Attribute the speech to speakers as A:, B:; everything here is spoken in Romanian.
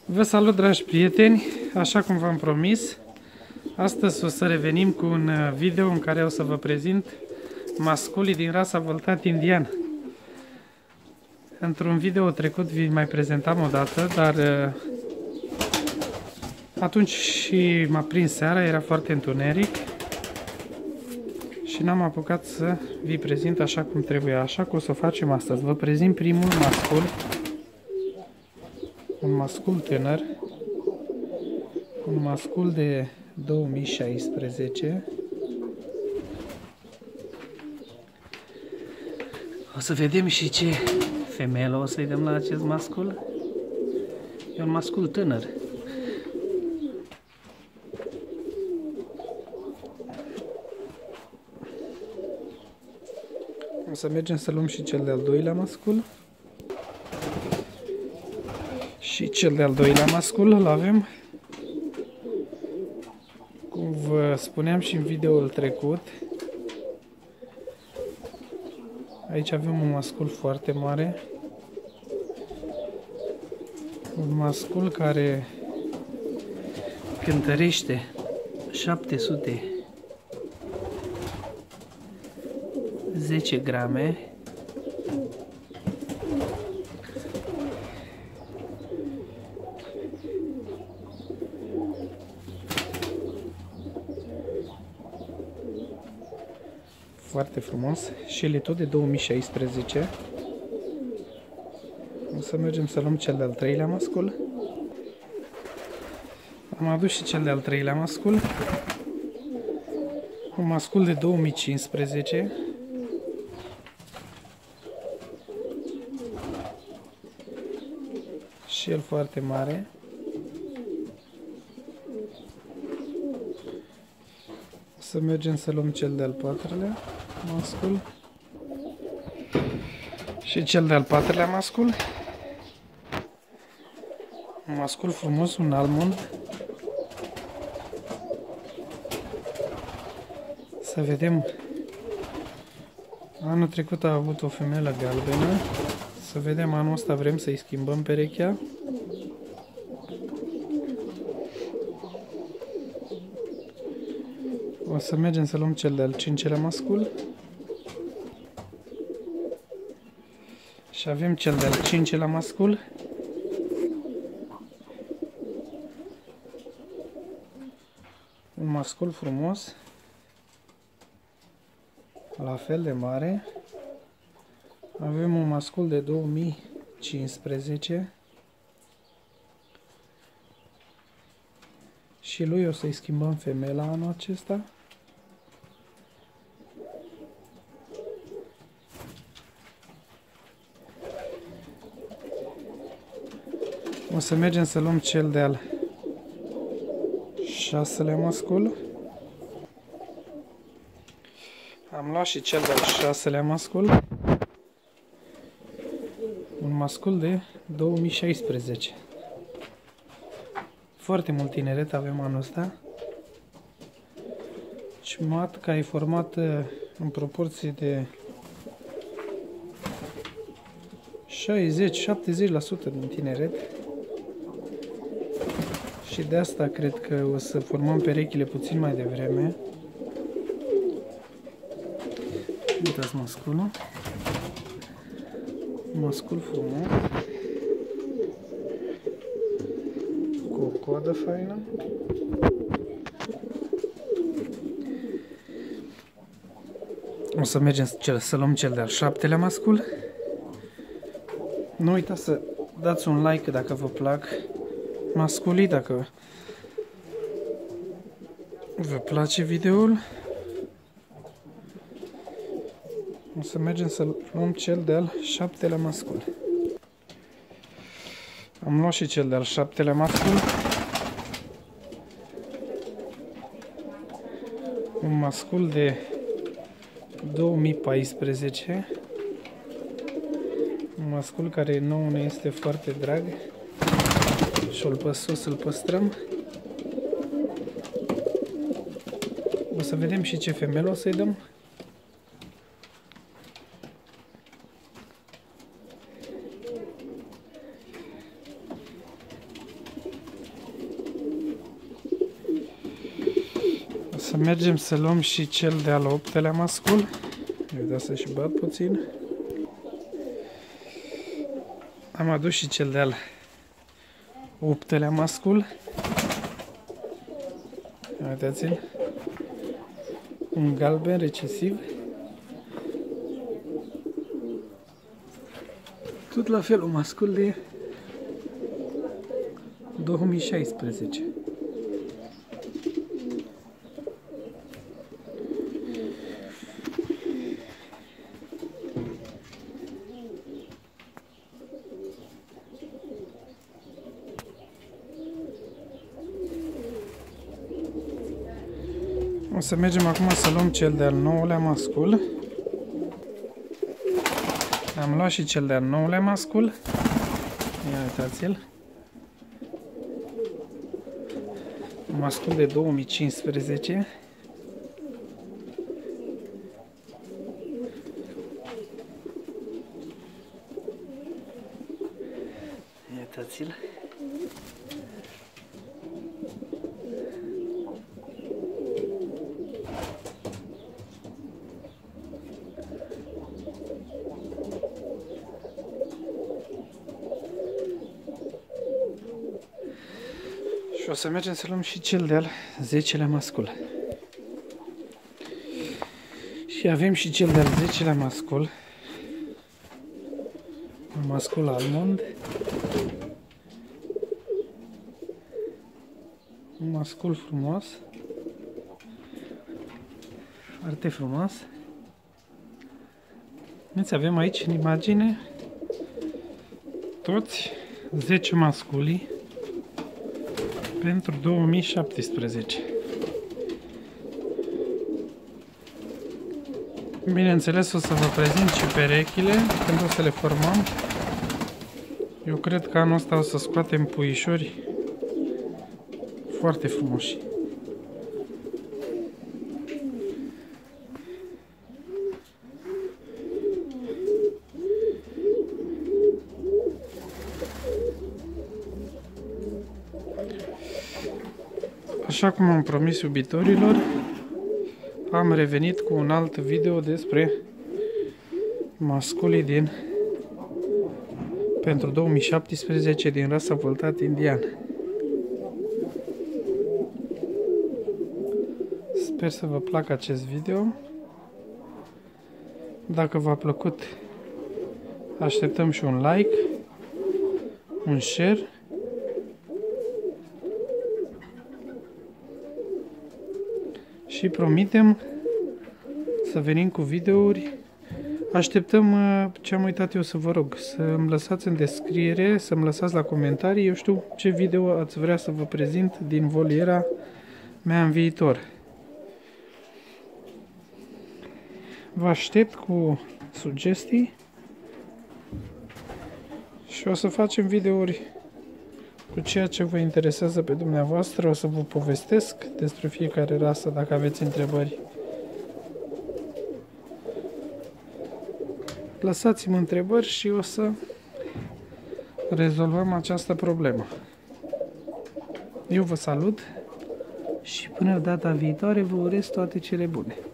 A: Vă salut, dragi prieteni! Așa cum v-am promis, astăzi o să revenim cu un video în care o să vă prezint masculii din rasa Voltat indian. Într-un video trecut vi mai prezentam o dată, dar atunci și m-a prins seara, era foarte întuneric și n-am apucat să vi prezint așa cum trebuie, așa că o să o facem astăzi. Vă prezint primul mascul, un mascul tânăr, un mascul de 2016. O să vedem și ce femelă o să-i dăm la acest mascul. E un mascul tânăr. O să mergem să luăm și cel de-al doilea mascul. Și cel de-al doilea mascul îl avem. Cum vă spuneam și în videoul trecut, aici avem un mascul foarte mare. Un mascul care cântărește 710 grame. Foarte frumos. Și el e tot de 2016. O să mergem să luăm cel de-al treilea mascul. Am adus și cel de-al treilea mascul. Un mascul de 2015. Și el foarte mare. Să mergem să luăm cel de-al patrulea mascul. Și cel de-al patrulea mascul. Un mascul frumos, un almond. Să vedem. Anul trecut a avut o femelă galbenă. Să vedem anul ăsta vrem să-i schimbăm perechea. O să mergem să luăm cel de-al cincelea mascul. Și avem cel de-al cincelea mascul. Un mascul frumos. La fel de mare. Avem un mascul de 2015. Și lui o să-i schimbăm femela anul acesta. O să mergem să luăm cel de-al șaselea mascul. Am luat și cel de-al șaselea mascul. Un mascul de 2016. Foarte mult tineret avem anul ăsta. Și matca e formată în proporție de 60-70% din tineret. Și de asta cred că o să formăm perechile puțin mai devreme. Uitați masculul. Mascul frumos. Cu o coadă faină. O să mergem să luăm cel de-al șaptelea mascul. Nu uitați să dați un like dacă vă plac masculii, dacă vă place videoul. O să mergem să luăm cel de-al șaptelea mascul. Am luat și cel de-al șaptelea mascul. Un mascul de 2014. Un mascul care nouă ne este foarte drag. Și o să-l păstrăm. O să vedem și ce femelă o să-i dăm. să mergem să luăm și cel de-al 8-lea mascul. Eu să și bat puțin. Am adus și cel de-al 8-lea mascul. Uitați-l. Un galben recesiv. Tot la fel, un mascul de 2016. O să mergem acum să luăm cel de-al 9-lea mascul. Am luat și cel de-al 9-lea mascul. Ia uitați-l. Un mascul de 2015. Ia uitați-l. Și o să mergem să luăm și cel de-al 10-lea mascul. Și avem și cel de-al 10-lea mascul. Un mascul almond. Un mascul frumos. Foarte frumos. Vedeți, avem aici în imagine toți 10 masculii pentru 2017. Bineînțeles, o să vă prezint și perechile când o să le formăm. Eu cred că anul ăsta o să scoatem puișori foarte frumoși. Așa cum am promis iubitorilor, am revenit cu un alt video despre masculii pentru 2017 din rasa voltat indian. Sper să vă placă acest video. Dacă v-a plăcut, așteptăm și un like, un share. Și promitem să venim cu videouri. Așteptăm, ce am uitat eu să vă rog, să-mi lăsați în descriere, să-mi lăsați la comentarii, eu știu ce video ați vrea să vă prezint din voliera mea în viitor. Vă aștept cu sugestii și o să facem videouri cu ceea ce vă interesează pe dumneavoastră. O să vă povestesc despre fiecare rasă dacă aveți întrebări. Lăsați-mi întrebări și o să rezolvăm această problemă. Eu vă salut și până data viitoare vă urez toate cele bune.